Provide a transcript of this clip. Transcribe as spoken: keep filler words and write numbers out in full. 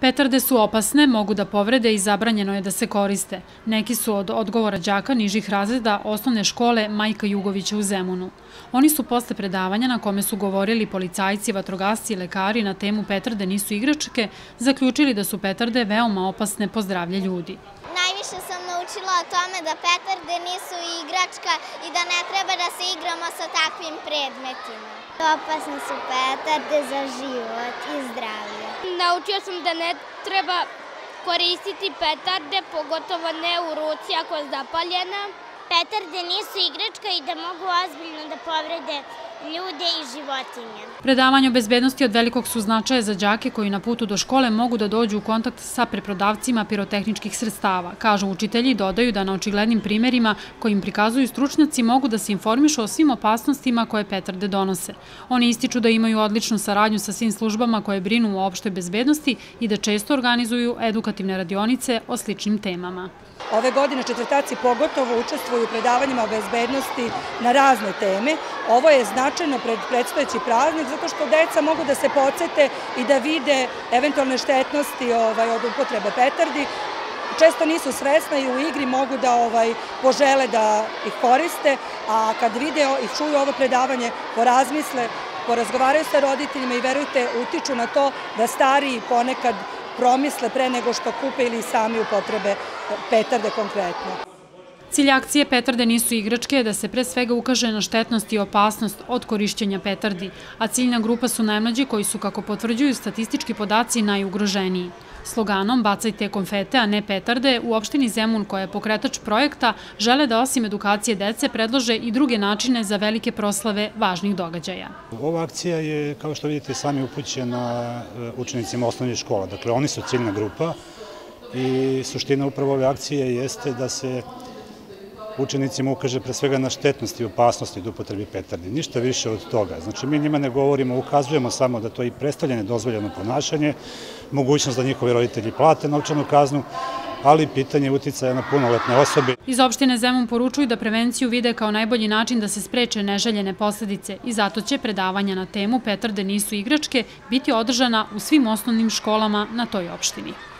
Petarde su opasne, mogu da povrede i zabranjeno je da se koriste. Neki su od odgovora đaka nižih razreda osnovne škole Majka Jugovića u Zemunu. Oni su posle predavanja na kome su govorili policajci, vatrogasci i lekari na temu petarde nisu igračke, zaključili da su petarde veoma opasne po zdravlje ljudi. Najviše sam naučila o tome da petarde nisu igračka i da ne treba da se igramo sa takvim predmetima. Opasne su petarde za život i zdravlje. Naučio sam da ne treba koristiti petarde, pogotovo ne u ruci ako je zapaljena. Petarde nisu igračka i da mogu ozbiljno da povrede ljude i životinje. Predavanje o bezbednosti od velikog su značaja za đake koji na putu do škole mogu da dođu u kontakt sa preprodavcima pirotehničkih sredstava. Kažu učitelji i dodaju da na očiglednim primerima kojim prikazuju stručnjaci mogu da se informišu o svim opasnostima koje petarde donose. Oni ističu da imaju odličnu saradnju sa svim službama koje brinu o opštoj bezbednosti i da često organizuju edukativne radionice o sličnim temama. Ove godine četvrtaci pogotovo učestvuju u predavanjima o bezbednosti na razne teme. Ovo je značajno pred predstojeći praznik zato što deca mogu da se podsete i da vide eventualne štetnosti od upotrebe petardi. Često nisu svesna i u igri mogu da požele da ih koriste, a kad vide i čuju ovo predavanje, porazmisle, porazgovaraju sa roditeljima i verujte, utiču na to da stariji ponekad promisle pre nego što kupe ili sami upotrebe petarde konkretno. Cilj akcije Petarde nisu igračke je da se pre svega ukaže na štetnost i opasnost od korišćenja petardi, a ciljna grupa su najmlađi koji su, kako potvrđuju statistički podaci, najugroženiji. Sloganom "Bacajte konfete, a ne petarde" u opštini Zemun, koja je pokretač projekta, žele da osim edukacije dece predlože i druge načine za velike proslave važnih događaja. Ova akcija je, kao što vidite, sami upućena učenicima osnovnih škola. Dakle, oni su ciljna grupa i suština upravo ove akcije jeste da se učenicima ukaže pre svega na štetnosti i opasnosti od upotrebe petardi. Ništa više od toga. Znači, mi njima ne govorimo, ukazujemo samo da to i predstavlja nedozvoljeno ponašanje, mogućnost da njihovi roditelji plate novčanu kaznu, ali pitanje uticaja na punoletne osobe. Iz opštine Zemun poručuju da prevenciju vide kao najbolji način da se spreče neželjene posledice i zato će predavanja na temu "Petarde nisu igračke" biti održana u svim osnovnim školama na toj opštini.